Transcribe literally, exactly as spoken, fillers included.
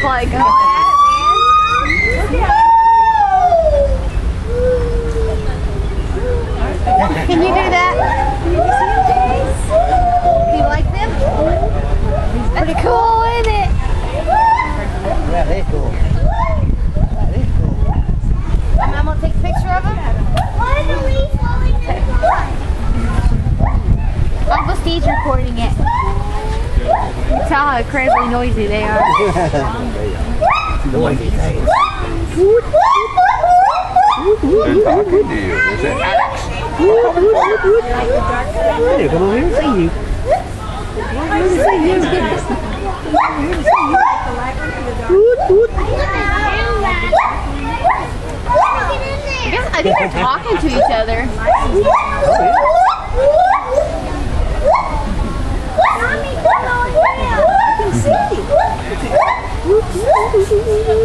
like going at it, man. Can you do that? Do you like them? Pretty cool, isn't it? Yeah, they're cool. Yeah, they're cool. And I'm gonna take a picture of them. Uncle Steve's recording it. You can tell how incredibly noisy they are. Noisy things. They're talking to you. Is it Alex? Hey, come over here and see you. Come over here and see you. Woot, woot. I guess I think they're talking to each other. I can see.